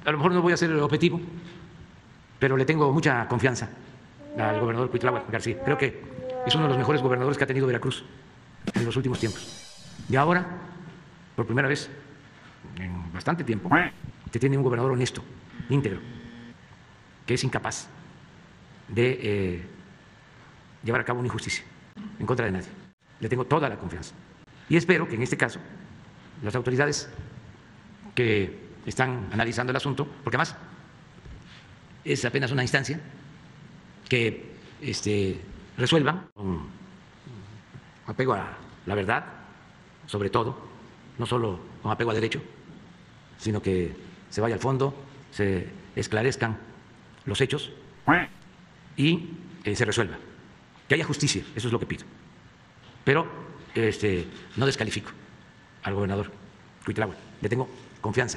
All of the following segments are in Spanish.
A lo mejor no voy a ser objetivo, pero le tengo mucha confianza al gobernador Cuitláhuac García. Creo que es uno de los mejores gobernadores que ha tenido Veracruz en los últimos tiempos. Y ahora, por primera vez en bastante tiempo, se tiene un gobernador honesto, íntegro, que es incapaz de llevar a cabo una injusticia en contra de nadie. Le tengo toda la confianza. Y espero que en este caso las autoridades que están analizando el asunto, porque además es apenas una instancia, que resuelvan con apego a la verdad, sobre todo, no solo con apego a derecho, sino que se vaya al fondo, se esclarezcan los hechos y se resuelva. Que haya justicia, eso es lo que pido. Pero no descalifico al gobernador Cuitláhuac, le tengo confianza.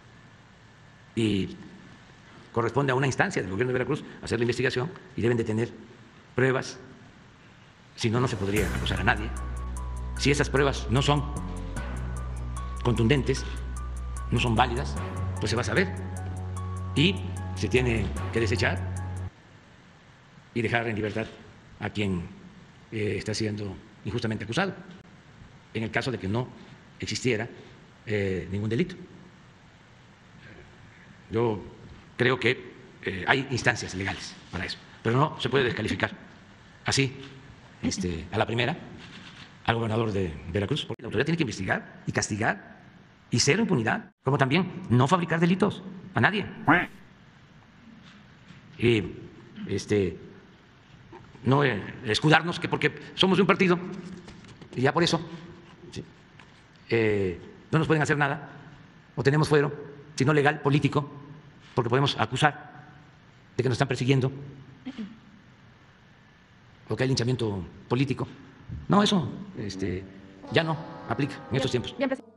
Y corresponde a una instancia del gobierno de Veracruz hacer la investigación y deben de tener pruebas, si no, no se podría acusar a nadie. Si esas pruebas no son contundentes, no son válidas, pues se va a saber y se tiene que desechar y dejar en libertad a quien está siendo injustamente acusado, en el caso de que no existiera ningún delito. Yo creo que hay instancias legales para eso, pero no se puede descalificar así, a la primera, al gobernador de Veracruz, porque la autoridad tiene que investigar y castigar y cero impunidad, como también no fabricar delitos a nadie. Y no escudarnos que porque somos de un partido y ya por eso no nos pueden hacer nada o tenemos fuero, sino legal, político, porque podemos acusar de que nos están persiguiendo o que hay linchamiento político. No, eso ya no aplica en estos tiempos.